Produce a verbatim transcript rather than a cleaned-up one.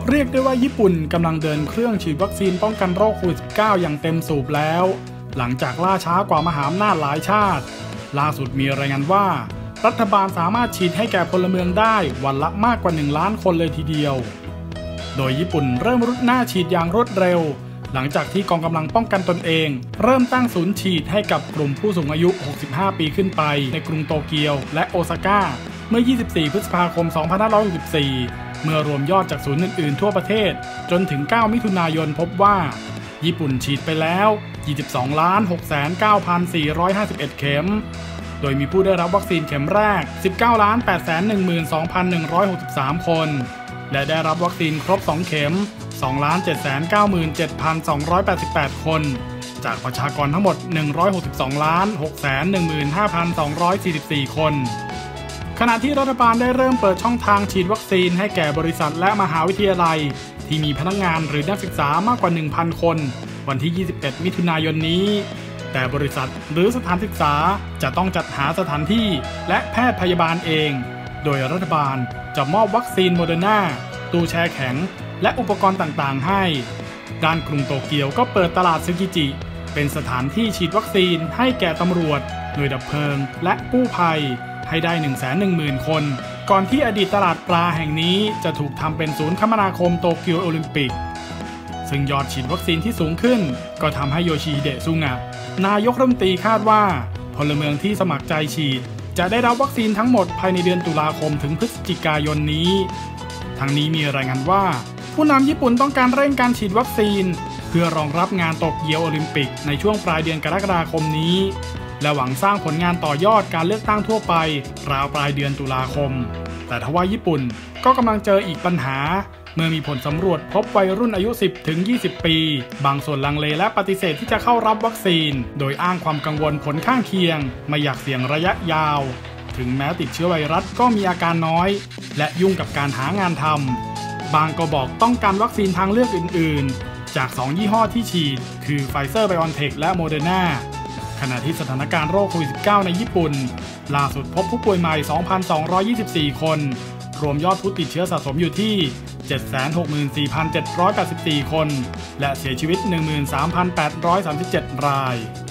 เรียกได้ว่าญี่ปุ่นกำลังเดินเครื่องฉีดวัคซีนป้องกันโรคโควิด สิบเก้า อย่างเต็มสูบแล้วหลังจากล่าช้ากว่ามหาอำนาจหลายชาติล่าสุดมีรายงานว่ารัฐบาลสามารถฉีดให้แก่พลเมืองได้วันละมากกว่าหนึ่งล้านคนเลยทีเดียวโดยญี่ปุ่นเริ่มรุดหน้าฉีดอย่างรวดเร็วหลังจากที่กองกำลังป้องกันตนเองเริ่มตั้งศูนย์ฉีดให้กับกลุ่มผู้สูงอายุหกสิบห้าปีขึ้นไปในกรุงโตเกียวและโอซาก้าเมื่อยี่สิบสี่พฤษภาคมสองพันห้าร้อยหกสิบสี่เมื่อรวมยอดจากศูนย์อื่นๆทั่วประเทศจนถึงเก้ามิถุนายนพบว่าญี่ปุ่นฉีดไปแล้วยี่สิบสองล้านหกแสนเก้าพันสี่ร้อยห้าสิบเอ็ดเข็มโดยมีผู้ได้รับวัคซีนเข็มแรก สิบเก้าล้านแปดแสนหนึ่งหมื่นสองพันหนึ่งร้อยหกสิบสาม คนและได้รับวัคซีนครบสองเข็ม สองล้านเจ็ดแสนเก้าหมื่นเจ็ดพันสองร้อยแปดสิบแปด คนจากประชากรทั้งหมดหนึ่งร้อยหกสิบสองล้านหกแสนหนึ่งหมื่นห้าพันสองร้อยสี่สิบสี่ คนขณะที่รัฐบาลได้เริ่มเปิดช่องทางฉีดวัคซีนให้แก่บริษัทและมหาวิทยาลัยที่มีพนักงานหรือนักศึกษามากกว่า หนึ่งพัน คนวันที่ยี่สิบเอ็ดมิถุนายนนี้แต่บริษัทหรือสถานศึกษาจะต้องจัดหาสถานที่และแพทย์พยาบาลเองโดยรัฐบาลจะมอบวัคซีนโมเดอร์นาตู้แช่แข็งและอุปกรณ์ต่างๆให้ด้านกรุงโตเกียวก็เปิดตลาดซึกิจิเป็นสถานที่ฉีดวัคซีนให้แก่ตำรวจหน่วยดับเพลิงและกู้ภัยให้ได้ หนึ่งแสนหนึ่งหมื่น คนก่อนที่อดีตตลาดปลาแห่งนี้จะถูกทำเป็นศูนย์คมนาคมโตเกียวโอลิมปิกซึ่งยอดฉีดวัคซีนที่สูงขึ้นก็ทำให้โยชิฮิเดะซุงะนายกรัฐมนตรีคาดว่าพลเมืองที่สมัครใจฉีดจะได้รับวัคซีนทั้งหมดภายในเดือนตุลาคมถึงพฤศจิกายนนี้ทั้งนี้มีรายงานว่าผู้นำญี่ปุ่นต้องการเร่งการฉีดวัคซีนเพื่อรองรับงานโตเกียวโอลิมปิกในช่วงปลายเดือนกรกฎาคมนี้และหวังสร้างผลงานต่อยอดการเลือกตั้งทั่วไปราวปลายเดือนตุลาคมแต่ทว่าญี่ปุ่นก็กำลังเจออีกปัญหาเมื่อมีผลสำรวจพบวัยรุ่นอายุ สิบถึงยี่สิบ ปีบางส่วนลังเลและปฏิเสธที่จะเข้ารับวัคซีนโดยอ้างความกังวลผลข้างเคียงไม่อยากเสี่ยงระยะยาวถึงแม้ติดเชื้อไวรัสก็มีอาการน้อยและยุ่งกับการหางานทำบางก็บอกต้องการวัคซีนทางเลือกอื่นๆจากสองยี่ห้อที่ฉีดคือไฟเซอร์ไบออนเทคและโมเดอร์นาขณะที่สถานการณ์โรคโควิด สิบเก้า ในญี่ปุ่นล่าสุดพบผู้ป่วยใหม่ สองพันสองร้อยยี่สิบสี่ คนรวมยอดผู้ติดเชื้อสะสมอยู่ที่ เจ็ดแสนหกหมื่นสี่พันเจ็ดร้อยแปดสิบสี่ คนและเสียชีวิต หนึ่งหมื่นสามพันแปดร้อยสามสิบเจ็ด ราย